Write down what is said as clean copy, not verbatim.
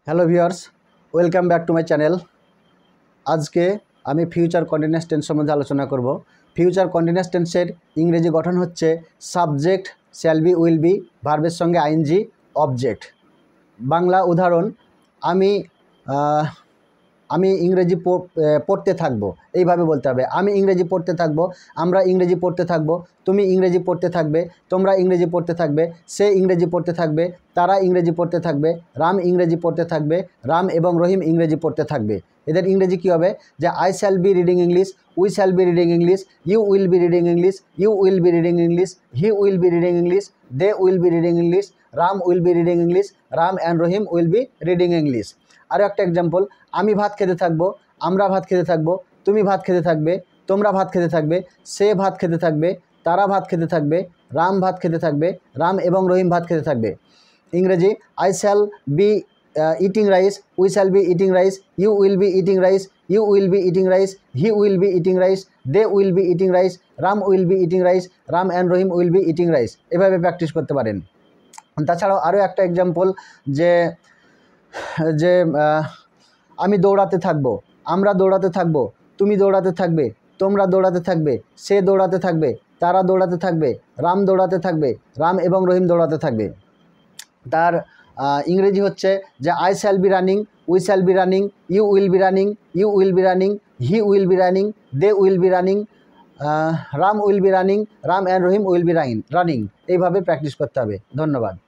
Hello viewers, welcome back to my channel. আজকে আমি future continuous tense সম্বন্ধে আলোচনা করব। ফিউচার কন্টিনিউয়াস টেন্সের ইংরেজি গঠন হচ্ছে subject, shall be, will be, ভার্বের সঙ্গে আইএনজি, অবজেক্ট। বাংলা উদাহরণ, আমি ইংরেজি পড়তে থাকবো, এইভাবে বলতে হবে। আমি ইংরেজি পড়তে থাকবো, আমরা ইংরেজি পড়তে থাকবো, তুমি ইংরেজি পড়তে থাকবে, তোমরা ইংরেজি পড়তে থাকবে, সে ইংরেজি পড়তে থাকবে, তারা ইংরেজি পড়তে থাকবে, রাম ইংরেজি পড়তে থাকবে, রাম এবং রহিম ইংরেজি পড়তে থাকবে। এদের ইংরেজি কী হবে? যে I shall be reading English, we shall be reading English, you will be reading English, you will be reading English, he will be reading English, they will be reading English, Ram will be reading English, Ram and Rahim will be reading English. আরও একটা example, আমি ভাত খেতে থাকবো, আমরা ভাত খেতে থাকবো, তুমি ভাত খেতে থাকবে, তোমরা ভাত খেতে থাকবে, সে ভাত খেতে থাকবে, তারা ভাত খেতে থাকবে, রাম ভাত খেতে থাকবে, রাম এবং রহিম ভাত খেতে থাকবে। ইংরেজি, I shall be eating rice, we shall be eating rice, you will be eating rice, you will be eating rice, he will be eating rice, they will be eating rice, Ram will be eating rice, Ram and Rahim will be eating rice. এভাবে practice করতে পারেন। তাছাড়াও আরও একটা example, যে যে আমি দৌড়াতে থাকবো, আমরা দৌড়াতে থাকবো, তুমি দৌড়াতে থাকবে, তোমরা দৌড়াতে থাকবে, সে দৌড়াতে থাকবে, তারা দৌড়াতে থাকবে, রাম দৌড়াতে থাকবে, রাম এবং রহিম দৌড়াতে থাকবে। তার ইংরেজি হচ্ছে যে I shall be running, we shall be running, you will be running, you will be running, he will be running, they will be running, Ram will be running, Ram and Rahim will be running. এইভাবে practice করতে হবে। ধন্যবাদ।